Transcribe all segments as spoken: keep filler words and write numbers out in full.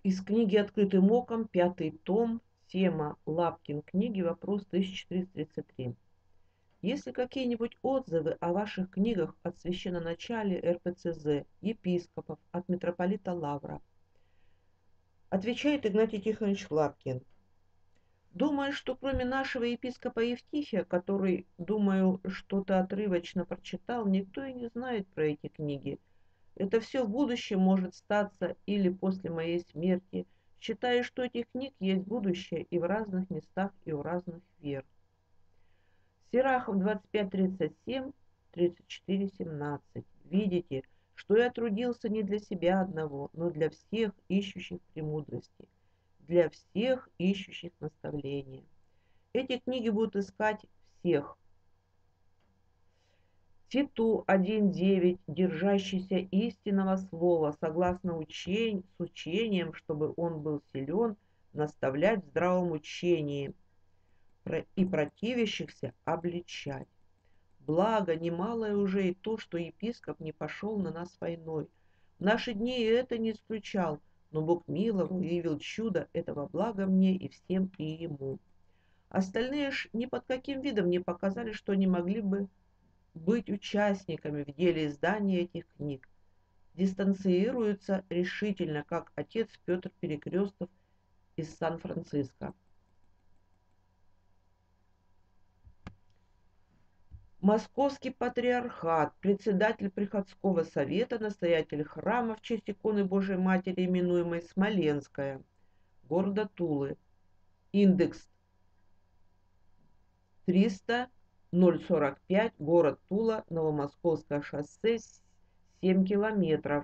Из книги «Открытым оком», пятый том, тема Лапкин книги, вопрос тысяча четыреста тридцать три. Есть ли какие-нибудь отзывы о ваших книгах от священноначалия эр пэ цэ зэ, епископов, от митрополита Лавра? Отвечает Игнатий Тихонович Лапкин. Думаю, что кроме нашего епископа Евтихия, который, думаю, что-то отрывочно прочитал, никто и не знает про эти книги. Это все в будущем может статься или после моей смерти. Считаю, что этих книг есть будущее и в разных местах, и у разных вер. Сирахов двадцать пять тридцать семь, тридцать четыре семнадцать. Видите, что я трудился не для себя одного, но для всех ищущих премудрости, для всех ищущих наставления. Эти книги будут искать всех. Титу один девять, держащийся истинного слова, согласно учень, с учением, чтобы он был силен, наставлять в здравом учении и противящихся обличать. Благо, немалое уже и то, что епископ не пошел на нас войной. В наши дни и это не исключал, но Бог миловал и явил чудо этого блага мне и всем и ему. Остальные ж ни под каким видом не показали, что не могли бы быть участниками в деле издания этих книг. Дистанцируются решительно, как отец Петр Перекрестов из Сан-Франциско. Московский патриархат, председатель приходского совета, настоятель храма в честь иконы Божией Матери, именуемой Смоленская, города Тулы. Индекс триста ноль сорок пять, город Тула, Новомосковское шоссе, семь километров.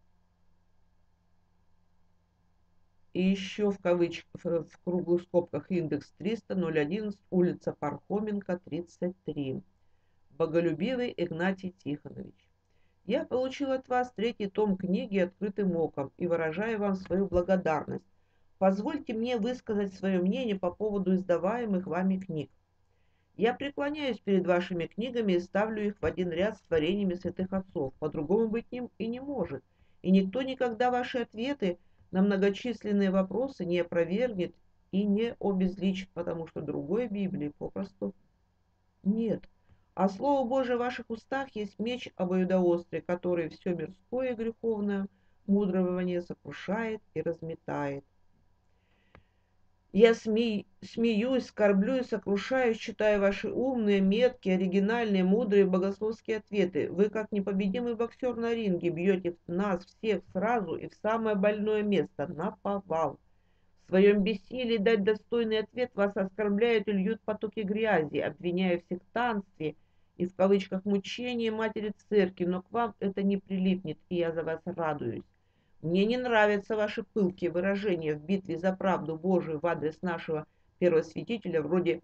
И еще в кавычках, в круглых скобках индекс триста ноль одиннадцать, улица Пархоменко, тридцать три. Боголюбивый Игнатий Тихонович. Я получил от вас третий том книги «Открытым оком» и выражаю вам свою благодарность. Позвольте мне высказать свое мнение по поводу издаваемых вами книг. Я преклоняюсь перед вашими книгами и ставлю их в один ряд с творениями святых отцов. По-другому быть ним и не может. И никто никогда ваши ответы на многочисленные вопросы не опровергнет и не обезличит, потому что другой Библии попросту нет. А Слово Божие в ваших устах есть меч обоюдоострый, который все мирское и греховное мудрование сокрушает и разметает. Я сме... смеюсь, скорблю и сокрушаюсь, читая ваши умные, меткие, оригинальные, мудрые богословские ответы. Вы, как непобедимый боксер на ринге, бьете нас всех сразу и в самое больное место, наповал. В своем бессилии дать достойный ответ вас оскорбляют и льют потоки грязи, обвиняя в сектантстве и в кавычках мучении матери церкви, но к вам это не прилипнет, и я за вас радуюсь. Мне не нравятся ваши пылкие выражения в битве за правду Божию в адрес нашего первосвятителя, вроде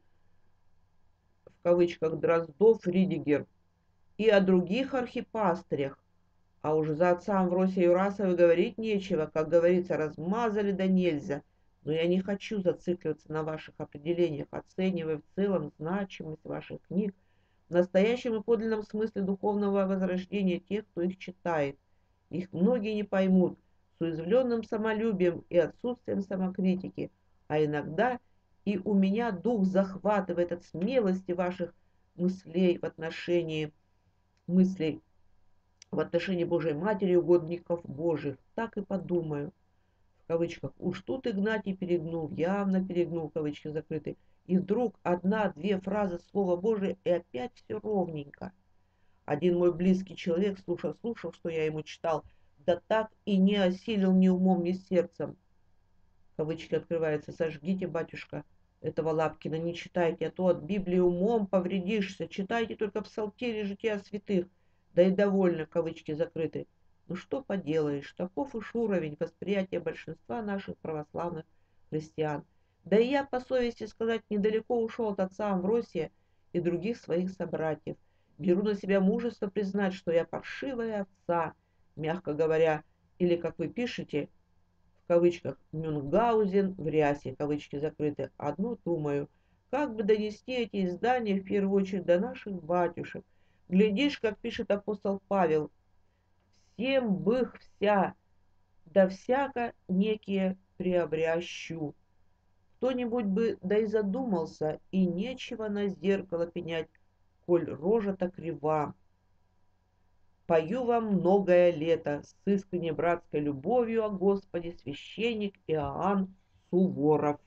в кавычках Дроздов, Ридигер, и о других архипастырях. А уж за отца Амвросия Юрасова говорить нечего, как говорится, размазали да нельзя. Но я не хочу зацикливаться на ваших определениях, оценивая в целом значимость ваших книг в настоящем и подлинном смысле духовного возрождения тех, кто их читает. Их многие не поймут, с уязвленным самолюбием и отсутствием самокритики, а иногда и у меня дух захватывает от смелости ваших мыслей в отношении мыслей в отношении Божией Матери, угодников Божьих. Так и подумаю. В кавычках. Уж тут Игнатий перегнул, явно перегнул, кавычки закрыты. И вдруг одна-две фразы Слова Божия, и опять все ровненько. Один мой близкий человек, слушал, слушал, что я ему читал, да так и не осилил ни умом, ни сердцем. Кавычки открываются. Сожгите, батюшка, этого Лапкина, не читайте, а то от Библии умом повредишься. Читайте только псалтири жития святых. Да и довольно, кавычки закрыты. Ну что поделаешь, таков уж уровень восприятия большинства наших православных христиан. Да и я, по совести сказать, недалеко ушел от отца Амвросия и других своих собратьев. Беру на себя мужество признать, что я паршивая овца, мягко говоря, или, как вы пишете, в кавычках, Мюнхгаузен в рясе, кавычки закрыты. Одну думаю, как бы донести эти издания в первую очередь до наших батюшек. Глядишь, как пишет апостол Павел, всем бых вся, да всяко некие приобрящу. Кто-нибудь бы да и задумался, и нечего на зеркало пенять, коль рожа-то крива. Пою вам многое лето с искренней братской любовью о Господе священник Иоанн Суворов.